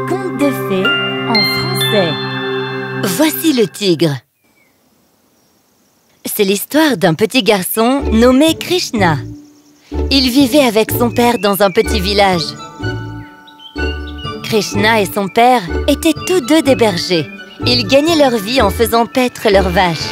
Conte de fées en français. Voici le tigre. C'est l'histoire d'un petit garçon nommé Krishna. Il vivait avec son père dans un petit village. Krishna et son père étaient tous deux des bergers. Ils gagnaient leur vie en faisant paître leurs vaches.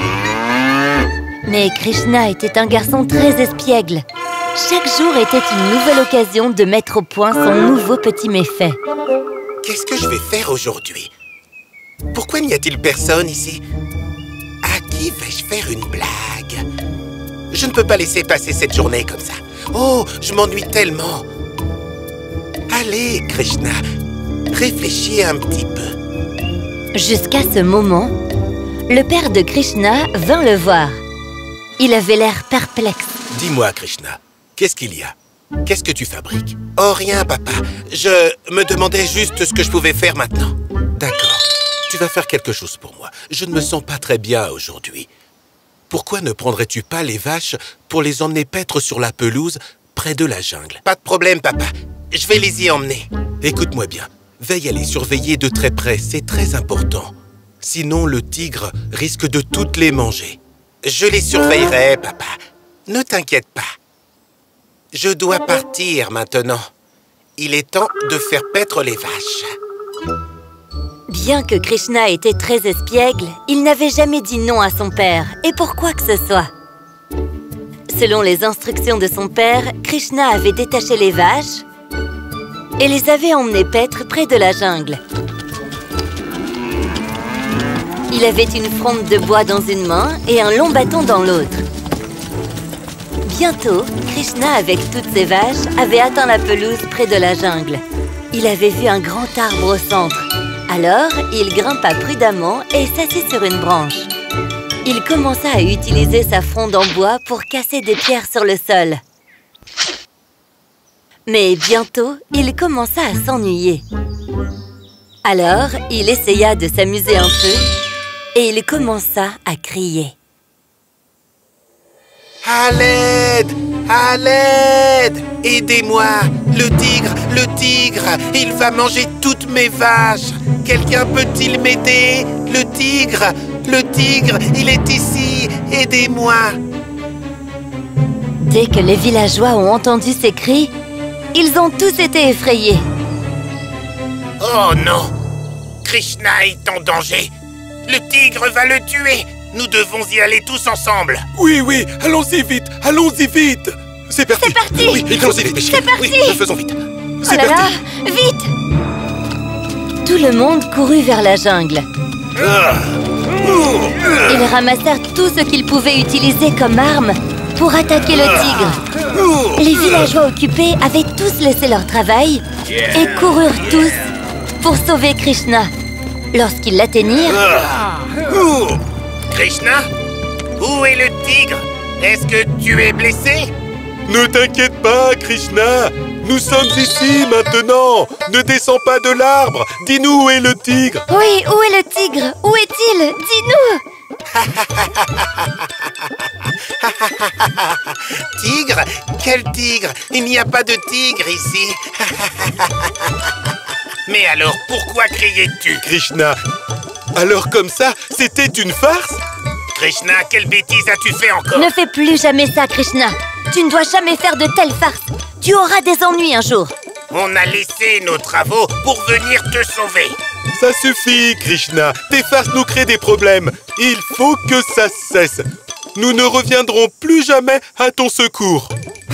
Mais Krishna était un garçon très espiègle. Chaque jour était une nouvelle occasion de mettre au point son nouveau petit méfait. Qu'est-ce que je vais faire aujourd'hui? Pourquoi n'y a-t-il personne ici? À qui vais-je faire une blague? Je ne peux pas laisser passer cette journée comme ça. Oh, je m'ennuie tellement. Allez, Krishna, réfléchis un petit peu. Jusqu'à ce moment, le père de Krishna vint le voir. Il avait l'air perplexe. Dis-moi, Krishna, qu'est-ce qu'il y a? Qu'est-ce que tu fabriques? Oh, rien, papa. Je me demandais juste ce que je pouvais faire maintenant. D'accord. Tu vas faire quelque chose pour moi. Je ne me sens pas très bien aujourd'hui. Pourquoi ne prendrais-tu pas les vaches pour les emmener paître sur la pelouse près de la jungle? Pas de problème, papa. Je vais les y emmener. Écoute-moi bien. Veille à les surveiller de très près. C'est très important. Sinon, le tigre risque de toutes les manger. Je les surveillerai, papa. Ne t'inquiète pas. Je dois partir maintenant. Il est temps de faire paître les vaches. Bien que Krishna était très espiègle, il n'avait jamais dit non à son père, et pour quoi que ce soit. Selon les instructions de son père, Krishna avait détaché les vaches et les avait emmenées paître près de la jungle. Il avait une fronde de bois dans une main et un long bâton dans l'autre. Bientôt, Krishna, avec toutes ses vaches, avait atteint la pelouse près de la jungle. Il avait vu un grand arbre au centre. Alors, il grimpa prudemment et s'assit sur une branche. Il commença à utiliser sa fronde en bois pour casser des pierres sur le sol. Mais bientôt, il commença à s'ennuyer. Alors, il essaya de s'amuser un peu et il commença à crier. À l'aide! À l'aide! Aidez-moi! Le tigre, il va manger toutes mes vaches! Quelqu'un peut-il m'aider? Le tigre, il est ici! Aidez-moi! Dès que les villageois ont entendu ces cris, ils ont tous été effrayés. Oh non! Krishna est en danger! Le tigre va le tuer! Nous devons y aller tous ensemble. Oui, allons-y vite. C'est parti. C'est parti. Oui, allons-y vite. C'est parti. Oui, faisons vite. Oh là là, vite! Tout le monde courut vers la jungle. Ils ramassèrent tout ce qu'ils pouvaient utiliser comme arme pour attaquer le tigre. Les villageois occupés avaient tous laissé leur travail et coururent tous pour sauver Krishna. Lorsqu'ils l'atteignirent... Krishna, où est le tigre? Est-ce que tu es blessé? Ne t'inquiète pas, Krishna. Nous sommes ici maintenant. Ne descends pas de l'arbre. Dis-nous où est le tigre. Oui, où est le tigre? Où est-il? Dis-nous! Tigre? Quel tigre? Il n'y a pas de tigre ici. Mais alors, pourquoi criais-tu? Krishna, alors comme ça, c'était une farce? Krishna, quelle bêtise as-tu fait encore? Ne fais plus jamais ça, Krishna. Tu ne dois jamais faire de telles farces. Tu auras des ennuis un jour. On a laissé nos travaux pour venir te sauver. Ça suffit, Krishna. Tes farces nous créent des problèmes. Il faut que ça cesse. Nous ne reviendrons plus jamais à ton secours.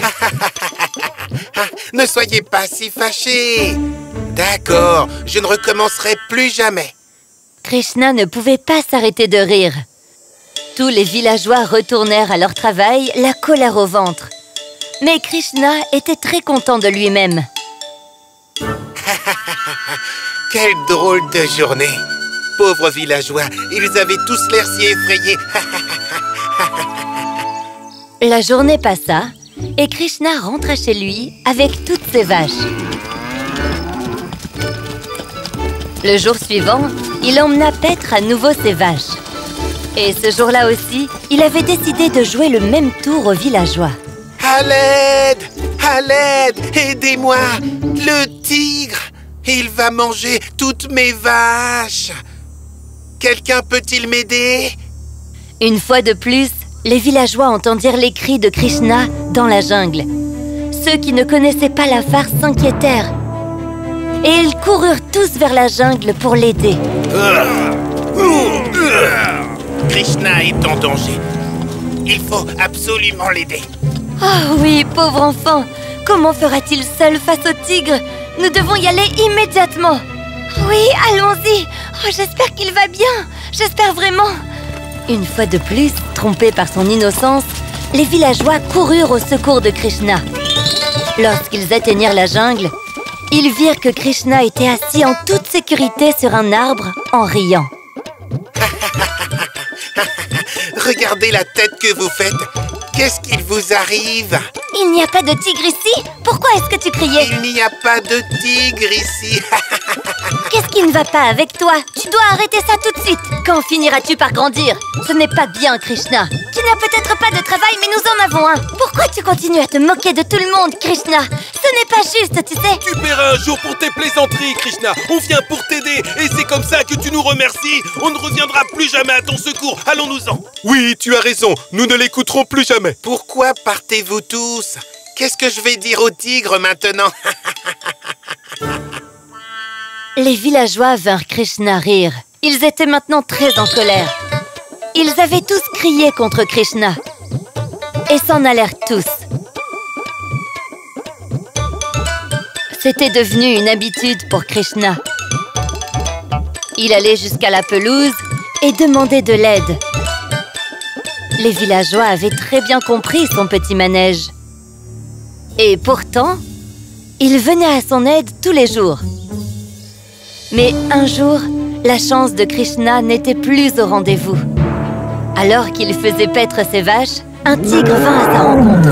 Ne soyez pas si fâchés. D'accord, je ne recommencerai plus jamais. Krishna ne pouvait pas s'arrêter de rire. Tous les villageois retournèrent à leur travail, la colère au ventre. Mais Krishna était très content de lui-même. Quelle drôle de journée. Pauvres villageois, ils avaient tous l'air si effrayés. La journée passa et Krishna rentra chez lui avec toutes ses vaches. Le jour suivant, il emmena paître à nouveau ses vaches. Et ce jour-là aussi, il avait décidé de jouer le même tour aux villageois. À l'aide! À l'aide! Aidez-moi! Le tigre! Il va manger toutes mes vaches. Quelqu'un peut-il m'aider? Une fois de plus, les villageois entendirent les cris de Krishna dans la jungle. Ceux qui ne connaissaient pas la farce s'inquiétèrent. Et ils coururent tous vers la jungle pour l'aider. Krishna est en danger. Il faut absolument l'aider. Oh oui, pauvre enfant! Comment fera-t-il seul face au tigre? Nous devons y aller immédiatement. Oui, allons-y. Oh, j'espère qu'il va bien. J'espère vraiment. Une fois de plus, trompés par son innocence, les villageois coururent au secours de Krishna. Lorsqu'ils atteignirent la jungle, ils virent que Krishna était assis en toute sécurité sur un arbre en riant. Regardez la tête que vous faites. Qu'est-ce qu'il vous arrive? Il n'y a pas de tigre ici? Pourquoi est-ce que tu criais? Il n'y a pas de tigre ici. Qu'est-ce qui ne va pas avec toi? Tu dois arrêter ça tout de suite. Quand finiras-tu par grandir? Ce n'est pas bien, Krishna. Tu n'as peut-être pas de travail, mais nous en avons un. Pourquoi tu continues à te moquer de tout le monde, Krishna? Ce n'est pas juste, tu sais. Tu paieras un jour pour tes plaisanteries, Krishna. On vient pour t'aider et c'est comme ça que tu nous remercies. On ne reviendra plus jamais à ton secours. Allons-nous-en. Oui, tu as raison. Nous ne l'écouterons plus jamais. Pourquoi partez-vous tous? Qu'est-ce que je vais dire au tigre maintenant? Les villageois vinrent Krishna rire. Ils étaient maintenant très en colère. Ils avaient tous crié contre Krishna et s'en allèrent tous. C'était devenu une habitude pour Krishna. Il allait jusqu'à la pelouse et demandait de l'aide. Les villageois avaient très bien compris son petit manège. Et pourtant, il venait à son aide tous les jours. Mais un jour, la chance de Krishna n'était plus au rendez-vous. Alors qu'il faisait paître ses vaches, un tigre vint à sa rencontre.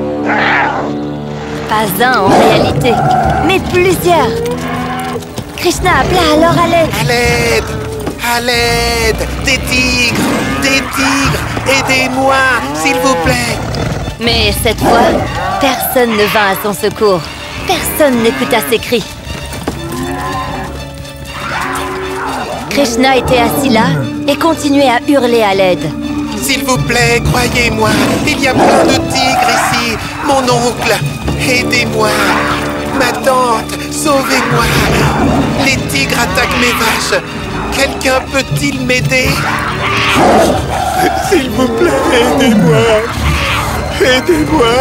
Pas un en réalité, mais plusieurs. Krishna appela alors à l'aide. À l'aide! À l'aide! Des tigres! Des tigres! Aidez-moi, s'il vous plaît! Mais cette fois, personne ne vint à son secours. Personne n'écouta ses cris. Krishna était assis là et continuait à hurler à l'aide. S'il vous plaît, croyez-moi, il y a plein de tigres ici. Mon oncle, aidez-moi. Ma tante, sauvez-moi. Les tigres attaquent mes vaches. Quelqu'un peut-il m'aider? S'il vous plaît, aidez-moi. Aidez-moi.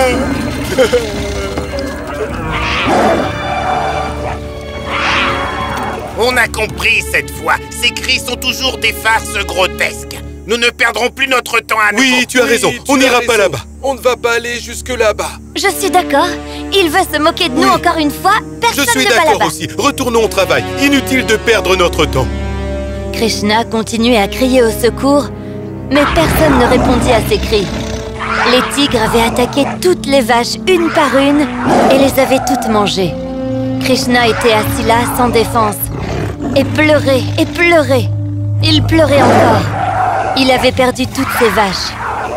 On a compris cette fois. Ces cris sont toujours des farces grotesques. Nous ne perdrons plus notre temps à nouveau. Oui, tu as raison. On n'ira pas là-bas. On ne va pas aller jusque là-bas. Je suis d'accord. Il veut se moquer de nous encore une fois. Personne Je suis ne va d'accord là-bas. aussi. Retournons au travail. Inutile de perdre notre temps. Krishna continuait à crier au secours, mais personne ne répondit à ses cris. Les tigres avaient attaqué toutes les vaches une par une et les avaient toutes mangées. Krishna était assis là sans défense et pleurait et pleurait. Il pleurait encore. Il avait perdu toutes ses vaches.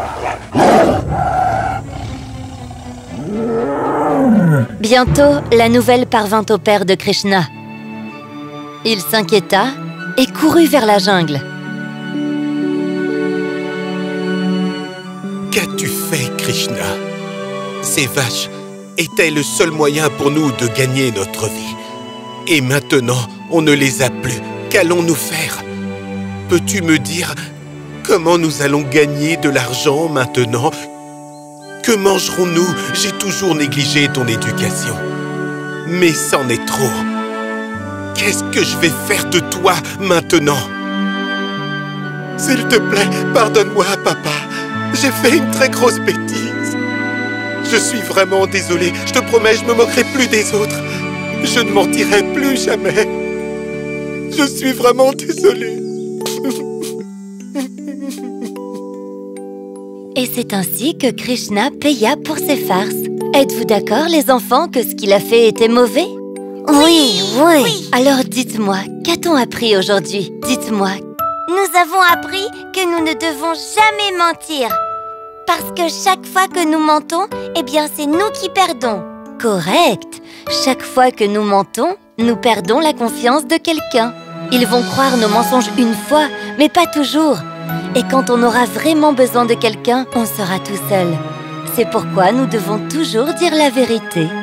Bientôt, la nouvelle parvint au père de Krishna. Il s'inquiéta et courut vers la jungle. Qu'as-tu fait, Krishna? Ces vaches étaient le seul moyen pour nous de gagner notre vie. Et maintenant, on ne les a plus. Qu'allons-nous faire? Peux-tu me dire comment nous allons gagner de l'argent maintenant? Que mangerons-nous? J'ai toujours négligé ton éducation. Mais c'en est trop. Qu'est-ce que je vais faire de toi maintenant? S'il te plaît, pardonne-moi, papa. J'ai fait une très grosse bêtise. Je suis vraiment désolé. Je te promets, je ne me moquerai plus des autres. Je ne mentirai plus jamais. Je suis vraiment désolé. Et c'est ainsi que Krishna paya pour ses farces. Êtes-vous d'accord, les enfants, que ce qu'il a fait était mauvais? Oui. Alors dites-moi, qu'a-t-on appris aujourd'hui? Dites-moi. Nous avons appris que nous ne devons jamais mentir. Parce que chaque fois que nous mentons, eh bien c'est nous qui perdons. Correct. Chaque fois que nous mentons, nous perdons la confiance de quelqu'un. Ils vont croire nos mensonges une fois, mais pas toujours. Et quand on aura vraiment besoin de quelqu'un, on sera tout seul. C'est pourquoi nous devons toujours dire la vérité.